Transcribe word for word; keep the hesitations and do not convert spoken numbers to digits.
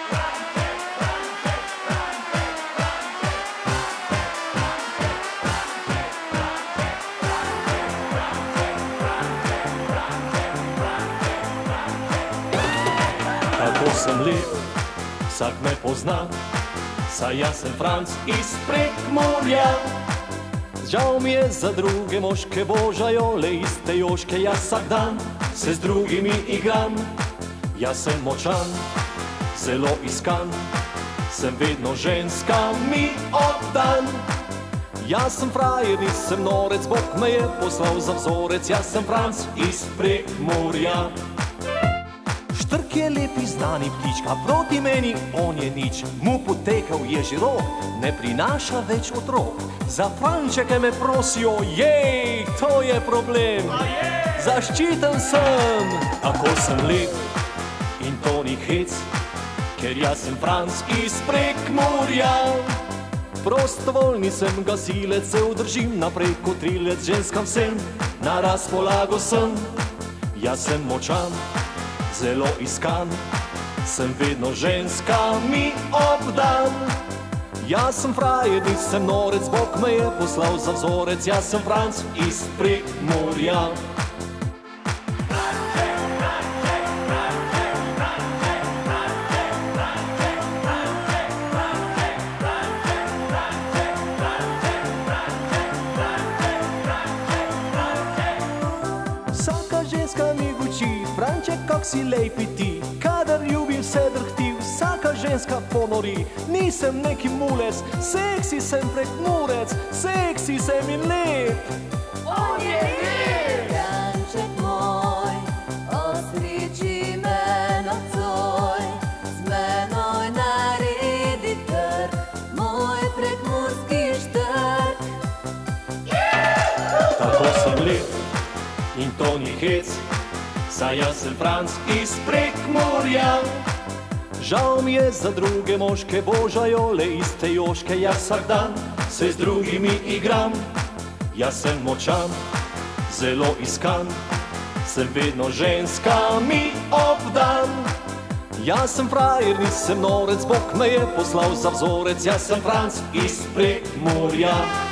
Kako sem lep, vsak me pozna, saj jaz sem Franc iz Prekmurja. Žal mi je za druge moške, božajo le iste joške, jaz vsak dan se z drugimi igram. Jaz sem močan, zelo iskan, sem vedno ženskami oddan. Jaz sem frajer, nisem norec, Bog me je poslal za vzorec, jaz sem Franc iz Prekmurja. Štrk je lep izdani ptička, proti meni on je nič, mu potekel je že rok, ne prinaša več otrok. Za Frančeke me prosijo, jej, to je problem, zaščiten sem, tako sem lep in to ni hec, ker jaz sem Franc iz Prekmurja. Prostovoljni sem gasilec, se udržim naprej kot trilec, ženskam sem, na razpolago sem, jaz sem močan, zelo iskan, sem vedno ženskami obdan. Jaz sem frajer, nisem norec, Bog me je poslal za vzorec, jaz sem Franc iz Prekmurja. Vsaka ženska mi guči, Franček, kak si lepi ti, kadar ljubim se drhti, vsaka ženska ponori. Nisem neki mulec, seksi sem Prekmurec, seksi sem in lep. On je lep! Franček moj, osreči me nocoj, z menoj naredi trg, moj prekmurski štrk. Tako sem lep in to ni hec, saj jaz sem Franc iz Prekmurja. Žal mi je za druge moške, božajo le iste joške, jaz vsak dan se z drugimi igram. Jaz sem močan, zelo iskan, sem vedno ženskami obdan. Jaz sem frajer, nisem norec, Bog me je poslal za vzorec, jaz sem Franc iz Prekmurja.